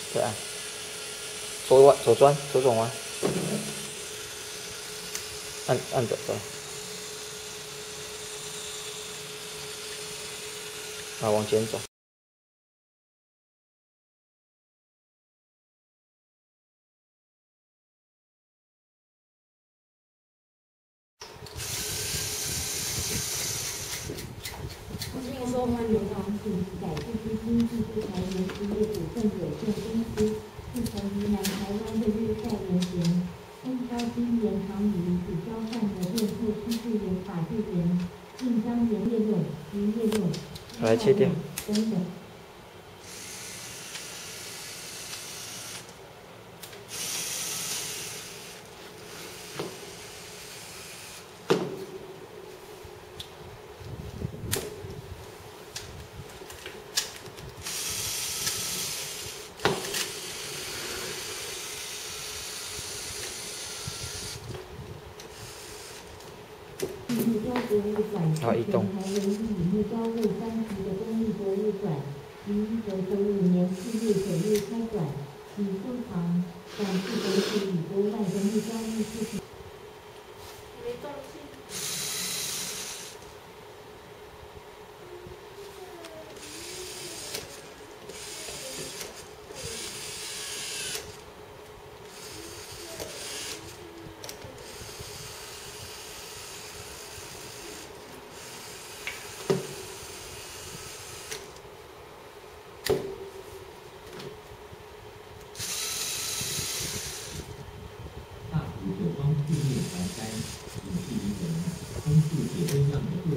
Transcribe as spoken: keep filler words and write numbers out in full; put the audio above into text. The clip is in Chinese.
对啊，左弯左转左转弯，按按着对。啊，往前走。 并说欢迎王请改制基金技术裁员实业股份有限公司自从于南台湾的日晒人员，分销今延长与已交换的电测区资源法制员，并将原业用及业用来切掉等等。木雕博物馆授权台唯一以木雕为专题的公益博物馆，于一九九五年四月九日开馆，以收藏展示本土与国外的木雕艺术品。没动静。 大湖酒庄系列环山，以距离人，丰富且温暖的